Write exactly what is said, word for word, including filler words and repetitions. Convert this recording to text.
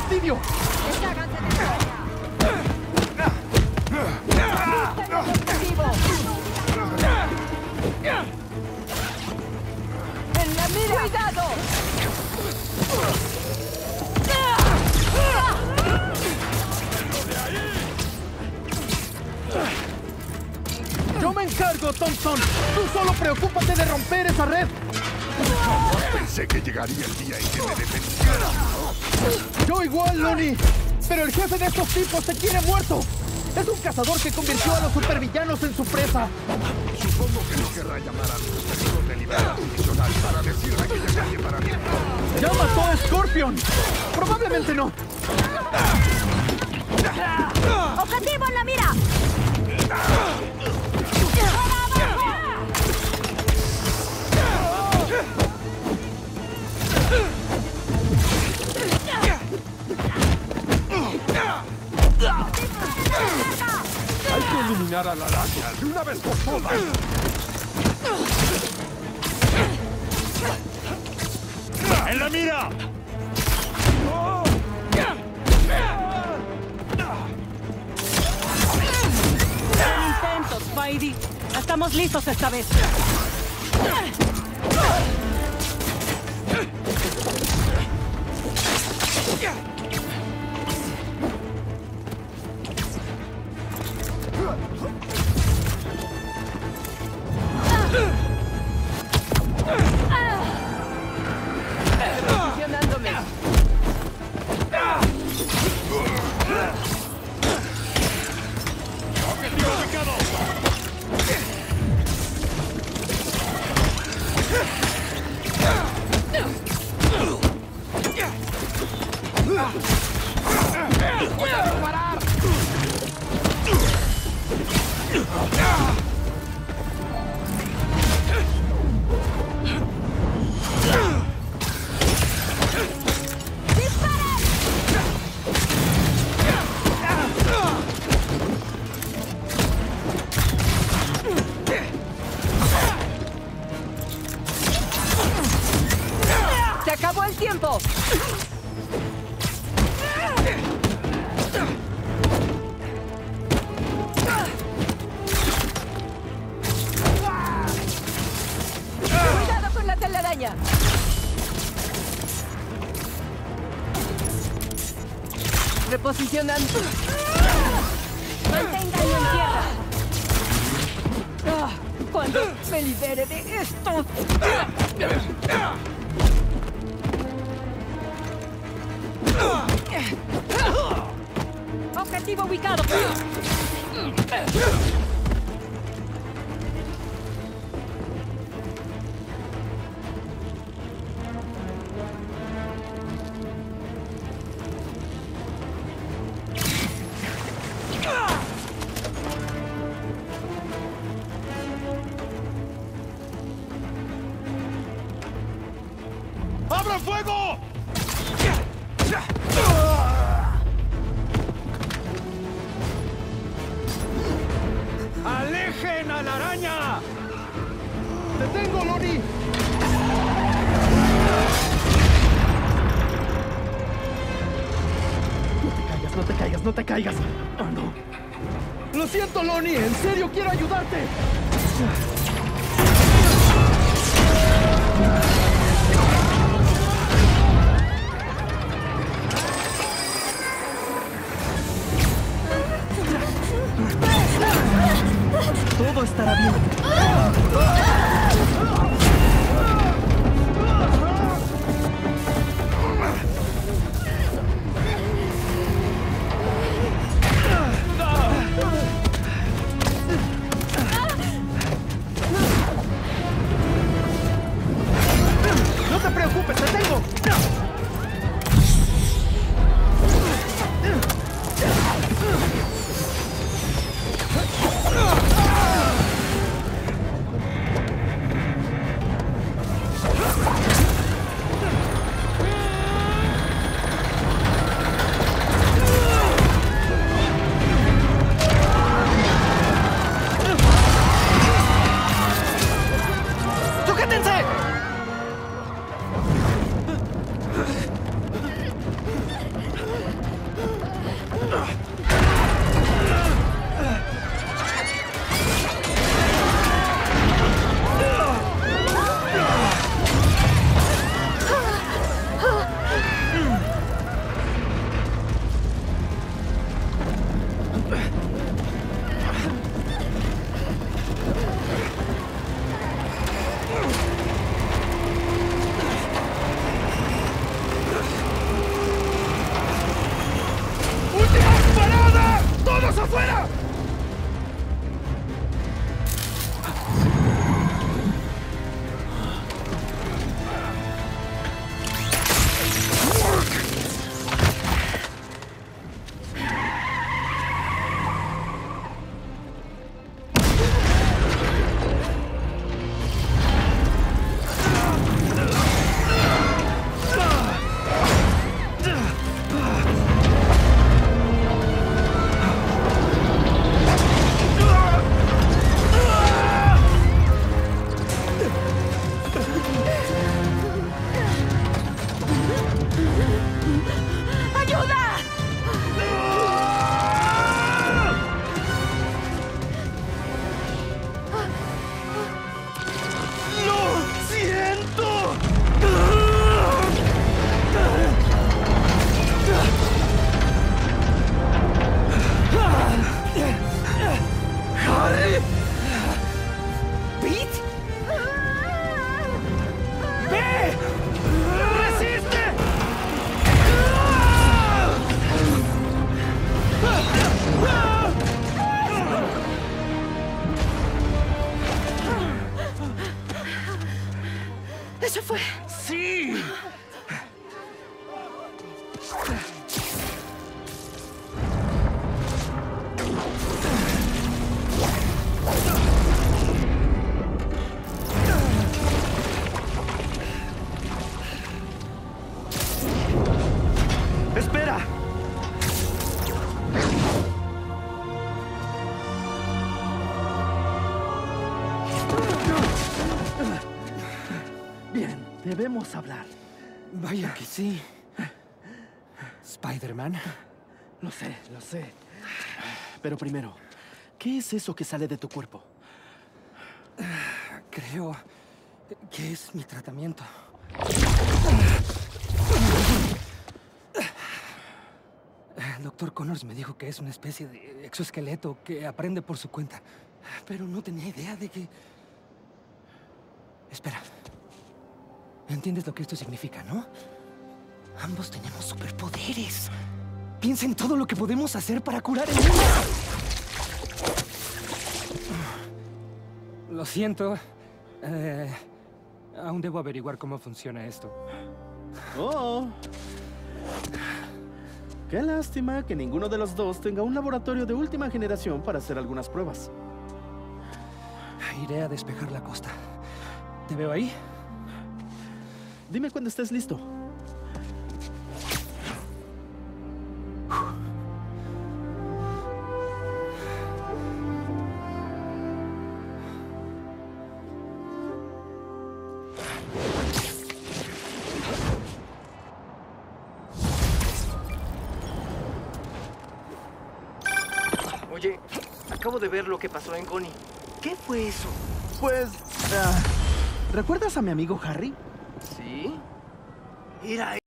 fastidio! ¡Desháganse de ella! ¡En la mira! ¡Cuidado! ¡Yo me encargo, Thompson! ¡Tú solo preocúpate de romper esa red! Jamás pensé que llegaría el día en que me defendiera. Yo igual, Lonnie. Pero el jefe de estos tipos te quiere muerto. Es un cazador que convirtió a los supervillanos en su presa. Supongo que no querrá llamar a los testigos de libertad provisional para decirle que ya calle para mí. ¡Ya mató a Scorpion! Probablemente no. ¡Objetivo en la mira! Hay que eliminar a la araña de una vez por todas. ¡En la mira! Buen intento, Spidey. Estamos listos esta vez. Posicionándome. ¡Objetivo ubicado! ¡Voy a disparar! ¡Se acabó el tiempo! ¡Cuidado con la telaraña! Reposicionando. Manténganlo en tierra. Ah, cuando me libere de esto. Objetivo ubicado. ¡Abran fuego! ¡Alejen a la araña! ¡Te tengo, Lonnie! No te caigas, no te caigas, no te caigas. Oh, no. Lo siento, Lonnie. En serio, quiero ayudarte. Todo estará bien. No te preocupes, te tengo. se fue. ¡Sí! ¡Espera! Bien, debemos hablar. Vaya que sí. Spider-Man. Lo sé, lo sé. Pero primero, ¿qué es eso que sale de tu cuerpo? Creo que es mi tratamiento. El doctor Connors me dijo que es una especie de exoesqueleto que aprende por su cuenta. Pero no tenía idea de que... Espera. ¿Entiendes lo que esto significa, no? Ambos tenemos superpoderes. Piensa en todo lo que podemos hacer para curar el mundo. Lo siento. Eh, aún debo averiguar cómo funciona esto. Oh. Qué lástima que ninguno de los dos tenga un laboratorio de última generación para hacer algunas pruebas. Iré a despejar la costa. ¿Te veo ahí? Dime cuando estés listo. Oye, acabo de ver lo que pasó en Connie. ¿Qué fue eso? Pues... ah, ¿recuerdas a mi amigo Harry? ¿Sí? Era